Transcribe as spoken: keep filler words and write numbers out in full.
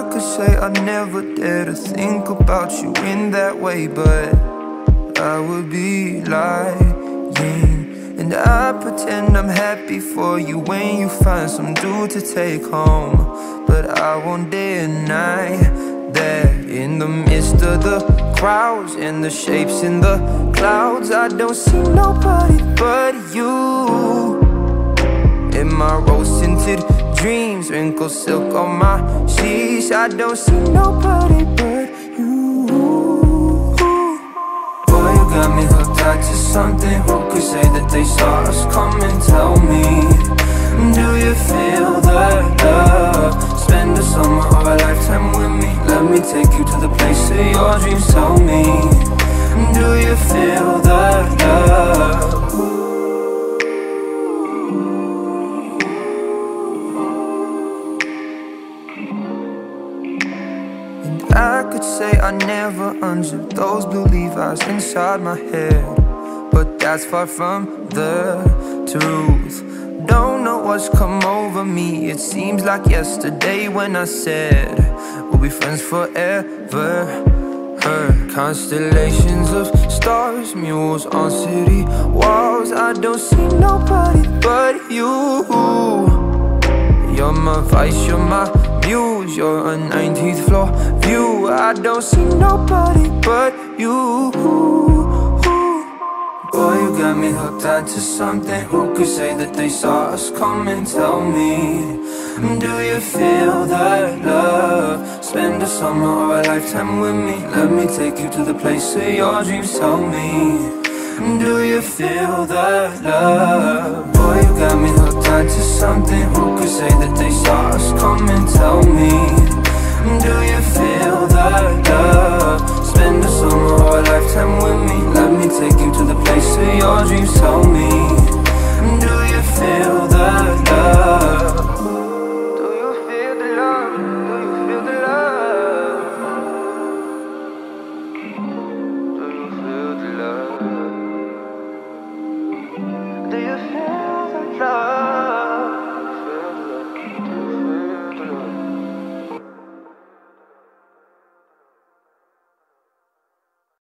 could say I never dare to think about you in that way, but I would be lying. And I pretend I'm happy for you when you find some dude to take home, but I won't deny that in the midst of the crowds and the shapes in the clouds, I don't see nobody but you. In my rose-tinted dreams, wrinkled silk on my sheets, I don't see nobody but you. Boy, you got me hooked on to something. Who could say that they saw us coming? Tell me, do you feel the love? Spend a summer or a lifetime with me. Let me take you to the place of your dreams. Tell me, do you feel the love? I could say I never unzipped those blue Levi's inside my head, but that's far from the truth. Don't know what's come over me. It seems like yesterday when I said we'll be friends forever. Heard constellations of stars, mules on city walls. I don't see nobody but you. You're my vice, you're my muse, you're a nineteenth floor view. I don't see nobody but you. Boy, you got me hooked onto something. Who could say that they saw us coming? Tell me, do you feel that love? Spend a summer or a lifetime with me. Let me take you to the place of your dreams. Tell me, do you feel that love? Boy, you got me hooked onto something. Who could say that they saw us coming? Tell me, do you feel that love? Spend a summer or a lifetime with me.